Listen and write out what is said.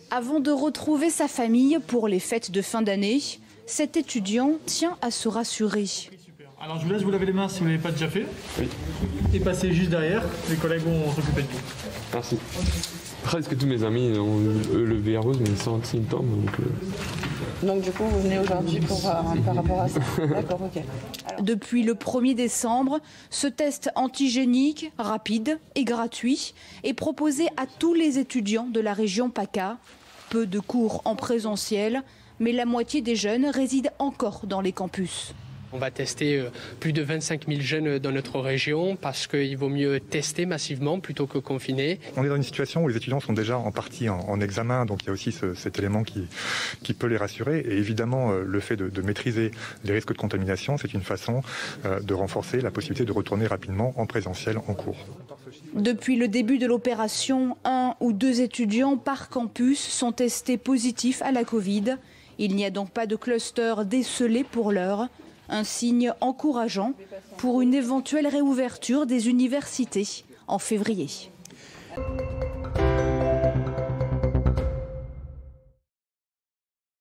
Avant de retrouver sa famille pour les fêtes de fin d'année, cet étudiant tient à se rassurer. Alors je vous laisse vous laver les mains si vous ne l'avez pas déjà fait. Oui. Et passer juste derrière, les collègues vont s'occuper de vous. Merci. Presque tous mes amis ont le virus mais sans symptômes. Donc du coup vous venez aujourd'hui pour par rapport à ça. D'accord, ok. Depuis le 1er décembre, ce test antigénique, rapide et gratuit est proposé à tous les étudiants de la région PACA. Peu de cours en présentiel, mais la moitié des jeunes résident encore dans les campus. On va tester plus de 25 000 jeunes dans notre région parce qu'il vaut mieux tester massivement plutôt que confiner. On est dans une situation où les étudiants sont déjà en partie en examen, donc il y a aussi cet élément qui peut les rassurer. Et évidemment, le fait de maîtriser les risques de contamination, c'est une façon de renforcer la possibilité de retourner rapidement en présentiel en cours. Depuis le début de l'opération, 1 ou 2 étudiants par campus sont testés positifs à la Covid. Il n'y a donc pas de cluster décelé pour l'heure. Un signe encourageant pour une éventuelle réouverture des universités en février.